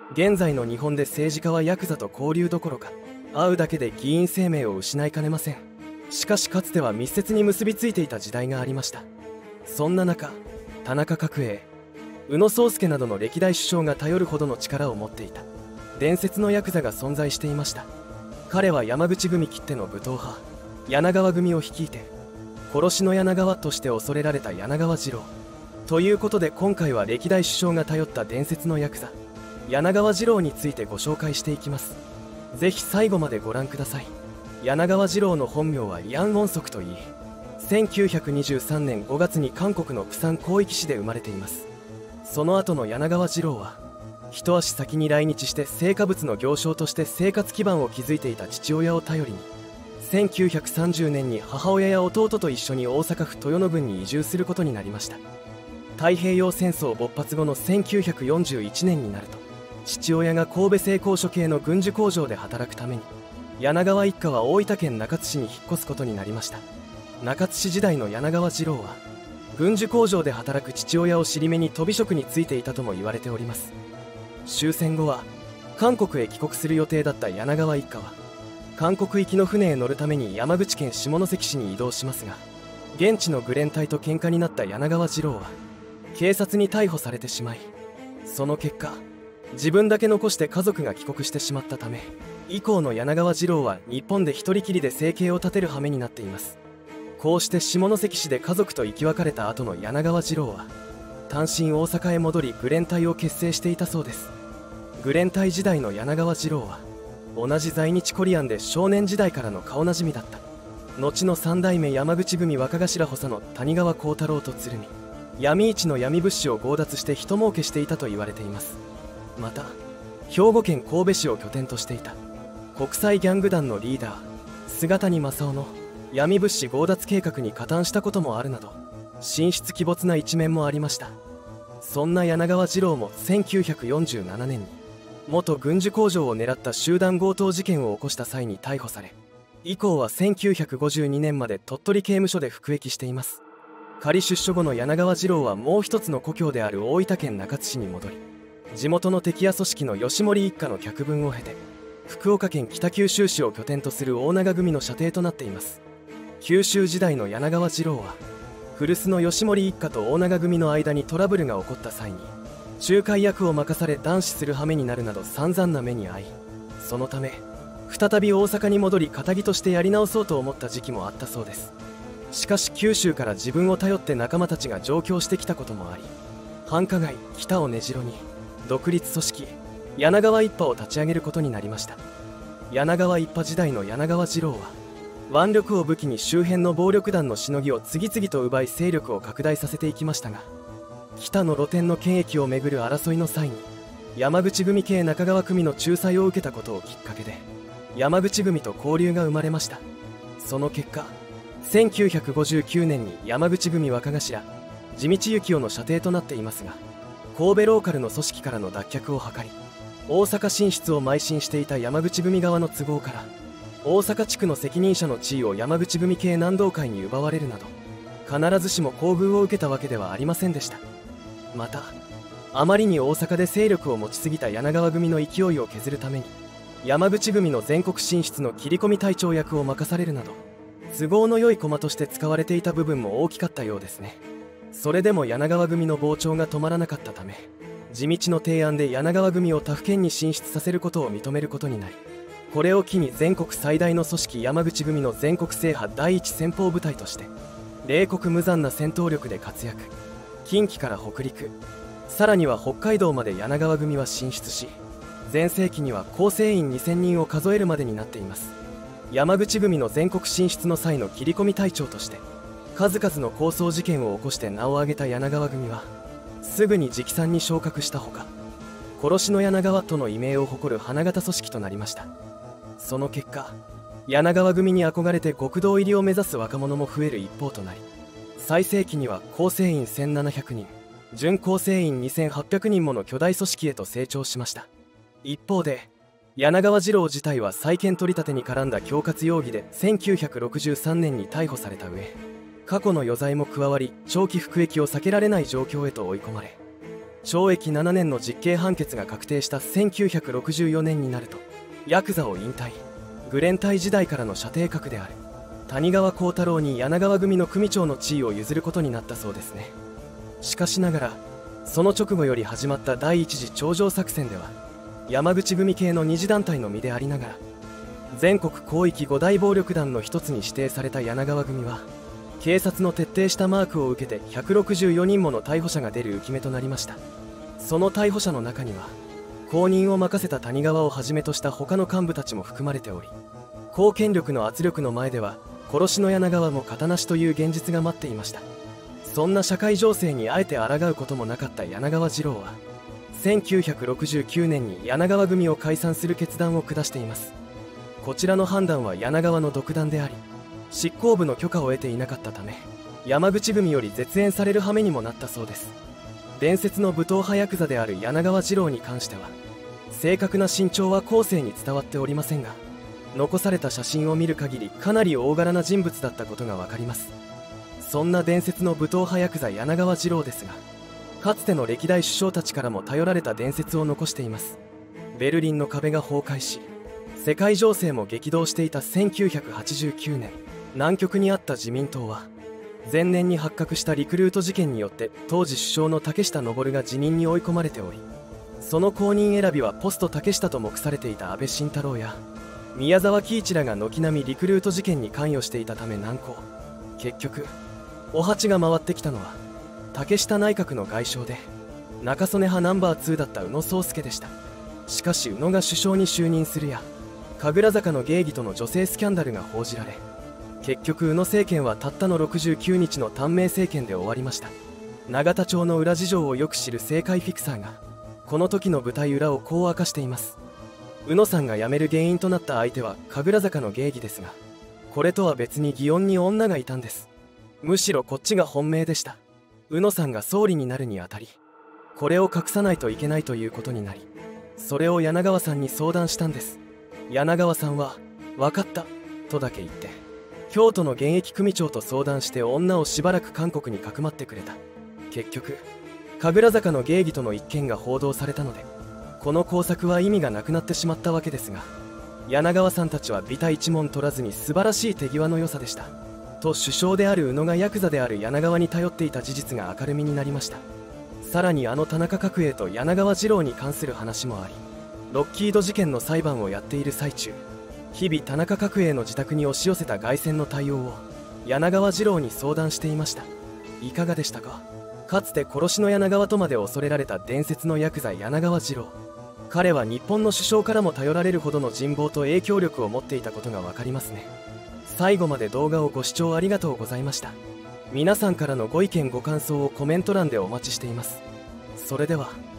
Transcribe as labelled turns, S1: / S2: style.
S1: 現在の日本で政治家はヤクザと交流どころか会うだけで議員生命を失いかねません。しかしかつては密接に結びついていた時代がありました。そんな中、田中角栄、宇野宗介などの歴代首相が頼るほどの力を持っていた伝説のヤクザが存在していました。彼は山口組きっての武闘派柳川組を率いて殺しの柳川として恐れられた柳川次郎ということで、今回は歴代首相が頼った伝説のヤクザ柳川次郎についてご紹介していきます。ぜひ最後までご覧ください。柳川次郎の本名はヤン・ウォンソクといい、1923年5月に韓国の釜山広域市で生まれています。その後の柳川次郎は一足先に来日して成果物の行商として生活基盤を築いていた父親を頼りに1930年に母親や弟と一緒に大阪府豊野郡に移住することになりました。太平洋戦争勃発後の1941年になると、父親が神戸製鋼所系の軍需工場で働くために柳川一家は大分県中津市に引っ越すことになりました。中津市時代の柳川次郎は軍需工場で働く父親を尻目に鳶職に就いていたとも言われております。終戦後は韓国へ帰国する予定だった柳川一家は韓国行きの船へ乗るために山口県下関市に移動しますが、現地の愚連隊と喧嘩になった柳川次郎は警察に逮捕されてしまい、その結果自分だけ残して家族が帰国してしまったため、以降の柳川次郎は日本で一人きりで生計を立てる羽目になっています。こうして下関市で家族と生き別れた後の柳川次郎は単身大阪へ戻り愚連隊を結成していたそうです。愚連隊時代の柳川次郎は同じ在日コリアンで少年時代からの顔なじみだった。後の三代目山口組若頭補佐の谷川幸太郎と鶴見、闇市の闇物資を強奪して人儲けしていたと言われています。また兵庫県神戸市を拠点としていた国際ギャング団のリーダー菅谷正夫の闇物資強奪計画に加担したこともあるなど、神出鬼没な一面もありました。そんな柳川次郎も1947年に元軍需工場を狙った集団強盗事件を起こした際に逮捕され、以降は1952年まで鳥取刑務所で服役しています。仮出所後の柳川次郎はもう一つの故郷である大分県中津市に戻り、地元の敵屋組織の吉森一家の脚分を経て福岡県北九州市を拠点とする大長組の舎弟となっています。九州時代の柳川次郎は古巣の吉森一家と大長組の間にトラブルが起こった際に仲介役を任され断死する羽目になるなど散々な目に遭い、そのため再び大阪に戻り堅気としてやり直そうと思った時期もあったそうです。しかし九州から自分を頼って仲間たちが上京してきたこともあり、繁華街北を根城に独立組織柳川一派を立ち上げることになりました。柳川一派時代の柳川次郎は腕力を武器に周辺の暴力団のしのぎを次々と奪い勢力を拡大させていきましたが、北の露店の権益をめぐる争いの際に山口組系中川組の仲裁を受けたことをきっかけで山口組と交流が生まれました。その結果1959年に山口組若頭地道幸雄の舎弟となっていますが、神戸ローカルの組織からの脱却を図り大阪進出を邁進していた山口組側の都合から大阪地区の責任者の地位を山口組系南道会に奪われるなど必ずしも厚遇を受けたわけではありませんでした。またあまりに大阪で勢力を持ちすぎた柳川組の勢いを削るために山口組の全国進出の切り込み隊長役を任されるなど都合の良い駒として使われていた部分も大きかったようですね。それでも柳川組の膨張が止まらなかったため地道の提案で柳川組を他府県に進出させることを認めることになり、これを機に全国最大の組織山口組の全国制覇第一戦法部隊として冷酷無残な戦闘力で活躍。近畿から北陸、さらには北海道まで柳川組は進出し、全盛期には構成員2000人を数えるまでになっています。山口組の全国進出の際の切り込み隊長として数々の抗争事件を起こして名を挙げた柳川組はすぐに直参に昇格したほか、殺しの柳川との異名を誇る花形組織となりました。その結果柳川組に憧れて極道入りを目指す若者も増える一方となり、最盛期には構成員1700人準構成員2800人もの巨大組織へと成長しました。一方で柳川次郎自体は債権取り立てに絡んだ恐喝容疑で1963年に逮捕された上、過去の余罪も加わり長期服役を避けられない状況へと追い込まれ、 懲役7年の実刑判決が確定した1964年になるとヤクザを引退。グレン隊時代からの射程格である谷川幸太郎に柳川組の組長の地位を譲ることになったそうですね。しかしながらその直後より始まった第一次頂上作戦では山口組系の二次団体の身でありながら全国広域5大暴力団の一つに指定された柳川組は警察の徹底したマークを受けて164人もの逮捕者が出る浮き目となりました。その逮捕者の中には公認を任せた谷川をはじめとした他の幹部たちも含まれており、公権力の圧力の前では殺しの柳川も型なしという現実が待っていました。そんな社会情勢にあえて抗うこともなかった柳川次郎は1969年に柳川組を解散する決断を下しています。こちらの判断は柳川の独断であり執行部の許可を得ていなかったため山口組より絶縁される羽目にもなったそうです。伝説の武闘派ヤクザである柳川次郎に関しては正確な身長は後世に伝わっておりませんが、残された写真を見る限りかなり大柄な人物だったことが分かります。そんな伝説の武闘派ヤクザ柳川次郎ですが、かつての歴代首相たちからも頼られた伝説を残しています。ベルリンの壁が崩壊し世界情勢も激動していた1989年、南極にあった自民党は前年に発覚したリクルート事件によって当時首相の竹下登が辞任に追い込まれており、その後任選びはポスト竹下と目されていた安倍晋太郎や宮沢喜一らが軒並みリクルート事件に関与していたため難航。結局お鉢が回ってきたのは竹下内閣の外相で中曽根派ナンバー2だった宇野宗介でした。しかし宇野が首相に就任するや神楽坂の芸妓との女性スキャンダルが報じられ、結局宇野政権はたったの69日の短命政権で終わりました。永田町の裏事情をよく知る政界フィクサーがこの時の舞台裏をこう明かしています。宇野さんが辞める原因となった相手は神楽坂の芸妓ですが、これとは別に祇園に女がいたんです。むしろこっちが本命でした。宇野さんが総理になるにあたりこれを隠さないといけないということになり、それを柳川さんに相談したんです。柳川さんは分かったとだけ言って京都の現役組長と相談して女をしばらく韓国にかくまってくれた。結局神楽坂の芸妓との一件が報道されたのでこの工作は意味がなくなってしまったわけですが、柳川さんたちはビタ一文取らずに素晴らしい手際の良さでしたと首相である宇野がヤクザである柳川に頼っていた事実が明るみになりました。さらにあの田中角栄と柳川次郎に関する話もあり、ロッキード事件の裁判をやっている最中、日々田中角栄の自宅に押し寄せた凱旋の対応を柳川次郎に相談していました。いかがでしたか。かつて殺しの柳川とまで恐れられた伝説のヤクザ柳川次郎。彼は日本の首相からも頼られるほどの人望と影響力を持っていたことが分かりますね。最後まで動画をご視聴ありがとうございました。皆さんからのご意見ご感想をコメント欄でお待ちしています。それでは。